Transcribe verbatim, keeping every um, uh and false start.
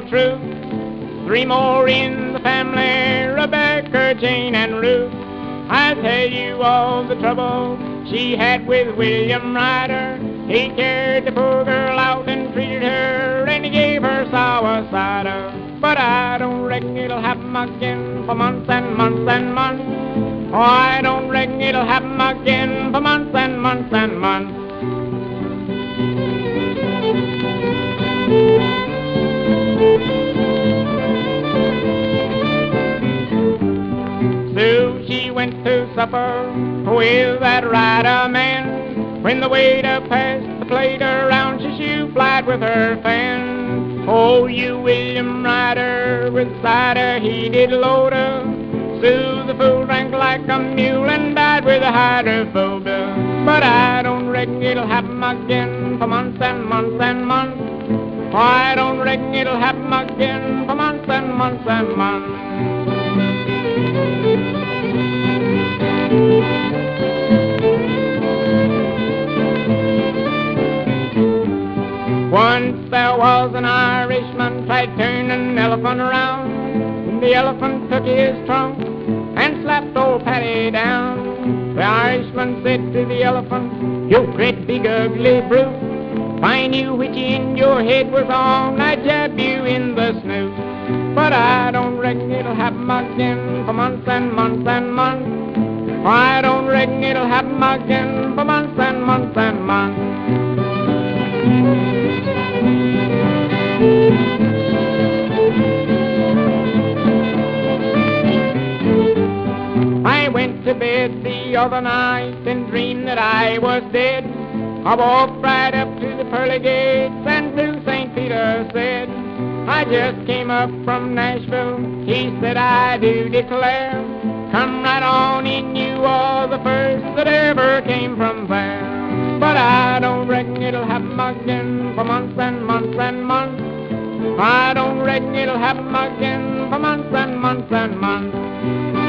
true. Three more in the family, Rebecca, Jane, and Ruth. I tell you all the trouble she had with William Ryder. He carried the poor girl out and treated her, and he gave her sour cider. But I don't reckon it'll happen again for months and months and months. Oh, I don't reckon it'll happen again for months and months and months. Sue, she went to supper with that Ryder man. When the waiter passed the plate around, she shoe-flied with her fan. Oh, you William Ryder, with cider he did load her. Sue the fool drank like a mule and died with a hydrophobia. But I don't reckon it'll happen again for months and months and months. Oh, I don't reckon it'll happen again for months and months and months. Once there was an Irishman tried turning an elephant around. The elephant took his trunk and slapped old Paddy down. The Irishman said to the elephant, "You great big ugly brute, if I knew which end your head was on, I'd jab you in the snoot." But I don't reckon it'll happen again for months and months and months. I don't reckon it'll happen again for months and months and months. I went to bed the other night and dreamed that I was dead. I walked right up to the pearly gates and Blue Saint Peter said, "I just came up from Nashville," he said, "I do declare, come right on in, you are the first that ever came from there." But I don't reckon it'll happen again for months and months and months. I don't reckon it'll happen again for months and months and months.